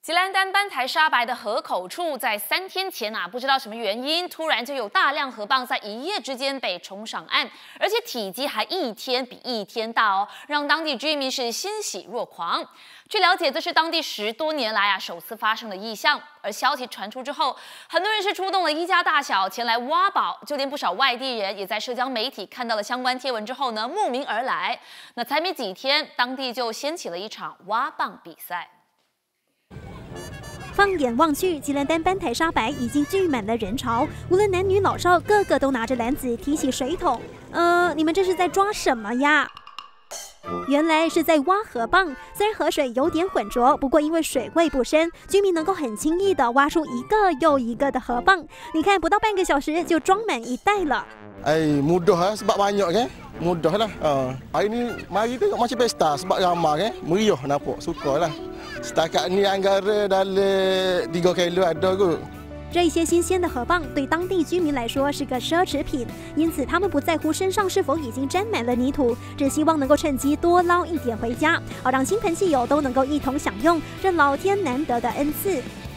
吉兰丹班台沙白的河口处，在3天前不知道什么原因，突然就有大量河蚌在一夜之间被冲上岸，而且体积还一天比一天大哦，让当地居民是欣喜若狂。据了解，这是当地10多年来首次发生的异象。而消息传出之后，很多人是出动了一家大小前来挖宝，就连不少外地人也在社交媒体看到了相关贴文之后呢，慕名而来。那才没几天，当地就掀起了一场挖蚌比赛。 放眼望去，吉兰丹班台沙白已经聚满了人潮，无论男女老少，个个都拿着篮子提起水桶。你们这是在抓什么呀？原来是在挖河蚌。虽然河水有点浑浊，不过因为水位不深，居民能够很轻易地挖出一个又一个的河蚌。你看，不到半个小时就装满一袋了。 Mudah sebab banyak kan. Mudah lah. Hari ni mari tengok macam pesta sebab ramai kan. Meriah nampak, sukalah. Setakat ni anggara dalam 3 kilo ada kot. 这些新鲜的河蚌对当地居民来说是个奢侈品，因此他们不在乎身上是否已经沾满了泥土，只希望能够趁机多捞一点回家，好让亲朋戚友都能够一同享用这老天难得的恩赐。